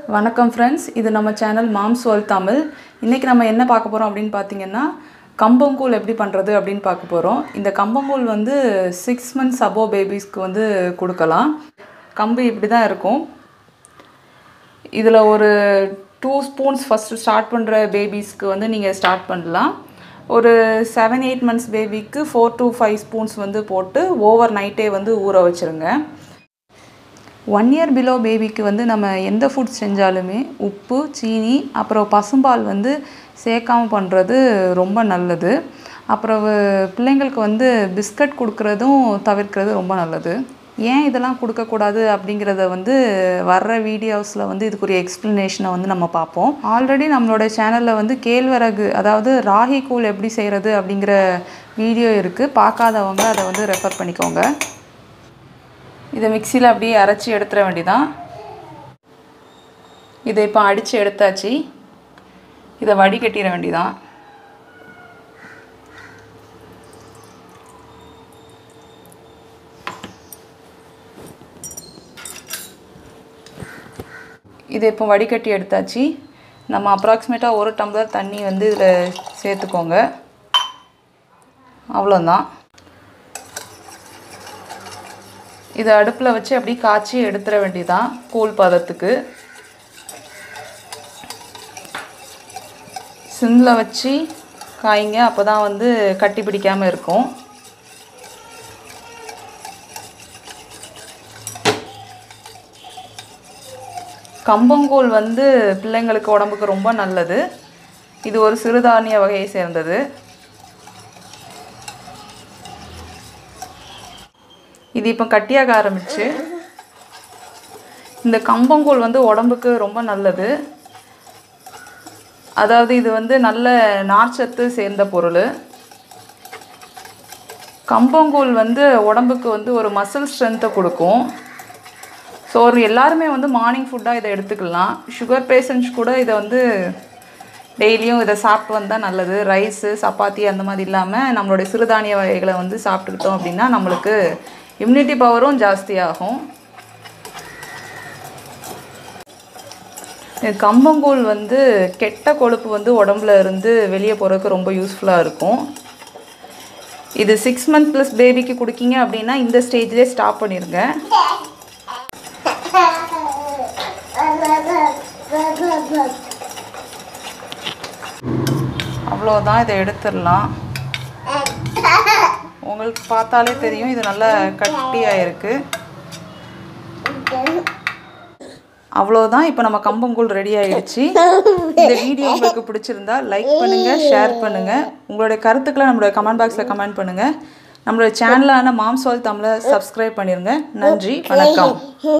வணக்கம் ஃப்ரெண்ட்ஸ், இது நம்ம சேனல் மாம்ஸ் வேர்ல்ட் தமிழ். இன்றைக்கி நம்ம என்ன பார்க்க போகிறோம் அப்படின்னு பார்த்தீங்கன்னா, கம்பங்கூழ் எப்படி பண்ணுறது அப்படின்னு பார்க்க போகிறோம். இந்த கம்பங்கூழ் வந்து 6 months above பேபிஸ்க்கு வந்து கொடுக்கலாம். கம்பு இப்படி தான் இருக்கும். இதில் ஒரு 2 spoons ஃபஸ்ட்டு ஸ்டார்ட் பண்ணுற பேபிஸ்க்கு வந்து நீங்கள் ஸ்டார்ட் பண்ணலாம். ஒரு 7-8 months பேபிக்கு 4 to 5 spoons வந்து போட்டு ஓவர் நைட்டே வந்து ஊற வச்சுருங்க. 1 year below பேபிக்கு வந்து நம்ம எந்த ஃபுட் செஞ்சாலுமே உப்பு, சீனி, அப்புறம் பசும்பால் வந்து சேர்க்காமல் பண்ணுறது ரொம்ப நல்லது. அப்புறம் பிள்ளைங்களுக்கு வந்து பிஸ்கட் கொடுக்குறதும் தவிர்க்கிறது ரொம்ப நல்லது. ஏன் இதெல்லாம் கொடுக்கக்கூடாது அப்படிங்கிறத வந்து வர்ற வீடியோஸில் வந்து இதுக்குரிய எக்ஸ்ப்ளனேஷனை வந்து நம்ம பார்ப்போம். ஆல்ரெடி நம்மளோட சேனலில் வந்து கேழ்வரகு, அதாவது ராகி கூழ் எப்படி செய்கிறது அப்படிங்கிற வீடியோ இருக்குது. பார்க்காதவங்க அதை வந்து ரெஃபர் பண்ணிக்கோங்க. இதை மிக்சியில் அப்படியே அரைச்சி எடுத்துட வேண்டியதான். இதை இப்போ அடித்து எடுத்தாச்சு. இதை வடிகட்டிட வேண்டியதான். இதை இப்போ வடிகட்டி எடுத்தாச்சு. நம்ம அப்ராக்சிமேட்டாக 1 டம்ளர் தண்ணி வந்து இதில் சேர்த்துக்கோங்க. அவ்வளோதான். இதை அடுப்பில் வச்சு அப்படி காய்ச்சி எடுத்துட வேண்டியதான் கூழ் பதத்துக்கு. சிம்மில் வச்சு காய்ங்க, அப்போ தான் வந்து கட்டி பிடிக்காமல் இருக்கும். கம்பங்கூழ் வந்து பிள்ளைங்களுக்கு உடம்புக்கு ரொம்ப நல்லது. இது ஒரு சிறுதானிய வகையை சேர்ந்தது. இது இப்போ கட்டியாக ஆரம்பிச்சு. இந்த கம்பங்கூழ் வந்து உடம்புக்கு ரொம்ப நல்லது. அதாவது இது வந்து நல்ல நார்ச்சத்து சேர்ந்த பொருள். கம்பங்கூழ் வந்து உடம்புக்கு வந்து ஒரு மசில் ஸ்ட்ரென்த்தை கொடுக்கும். ஸோ எல்லாருமே வந்து மார்னிங் ஃபுட்டாக இதை எடுத்துக்கலாம். சுகர் பேஷண்ட்ஸ் கூட இதை வந்து டெய்லியும் இதை சாப்பிட்டு வந்தால் நல்லது. ரைஸு, சப்பாத்தி அந்த மாதிரி இல்லாமல் நம்மளுடைய சிறுதானிய வகைகளை வந்து சாப்பிட்டுக்கிட்டோம் அப்படின்னா நம்மளுக்கு இம்யூனிட்டி பவரும் ஜாஸ்தியாகும். கம்பங்கூழ் வந்து கெட்ட கொழுப்பு வந்து உடம்புல இருந்து வெளியே போகிறதுக்கு ரொம்ப யூஸ்ஃபுல்லாக இருக்கும். இது 6 months ப்ளஸ் பேபிக்கு கொடுக்கீங்க அப்படின்னா இந்த ஸ்டேஜ்லேயே ஸ்டாப் பண்ணிடுங்க. அவ்வளோதான், இதை எடுத்துடலாம். உங்களுக்கு பார்த்தாலே தெரியும் இது நல்லா கட்டியாக இருக்குது. அவ்வளோதான், இப்போ நம்ம கம்பங்கூழ் ரெடி ஆகிடுச்சு. இந்த வீடியோ உங்களுக்கு பிடிச்சிருந்தா லைக் பண்ணுங்கள், ஷேர் பண்ணுங்கள். உங்களுடைய கருத்துக்களை நம்மளுடைய கமெண்ட் பாக்ஸில் கமெண்ட் பண்ணுங்கள். நம்மளுடைய சேனலான மாம்ஸ் வேர்ல்ட் தமிழை சப்ஸ்கிரைப் பண்ணிடுங்க. நன்றி, வணக்கம்.